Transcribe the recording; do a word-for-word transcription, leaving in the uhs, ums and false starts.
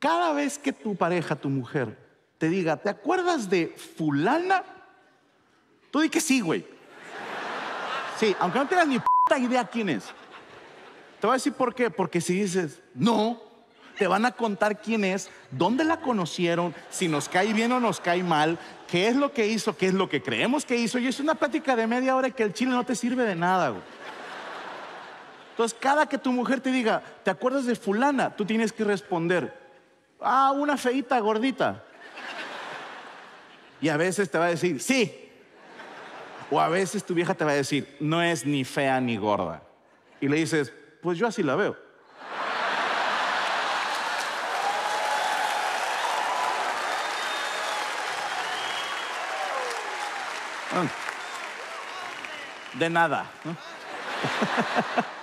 Cada vez que tu pareja, tu mujer, te diga, ¿te acuerdas de fulana? Tú di que sí, güey. Sí, aunque no tengas ni puta idea quién es. Te voy a decir por qué. Porque si dices, no, te van a contar quién es, dónde la conocieron, si nos cae bien o nos cae mal, qué es lo que hizo, qué es lo que creemos que hizo. Y es una plática de media hora que el chile no te sirve de nada, güey. Entonces, cada que tu mujer te diga, ¿te acuerdas de fulana? Tú tienes que responder, ah, una feíta gordita. Y a veces te va a decir, sí. O a veces tu vieja te va a decir, no es ni fea ni gorda. Y le dices, pues yo así la veo. De nada, ¿no?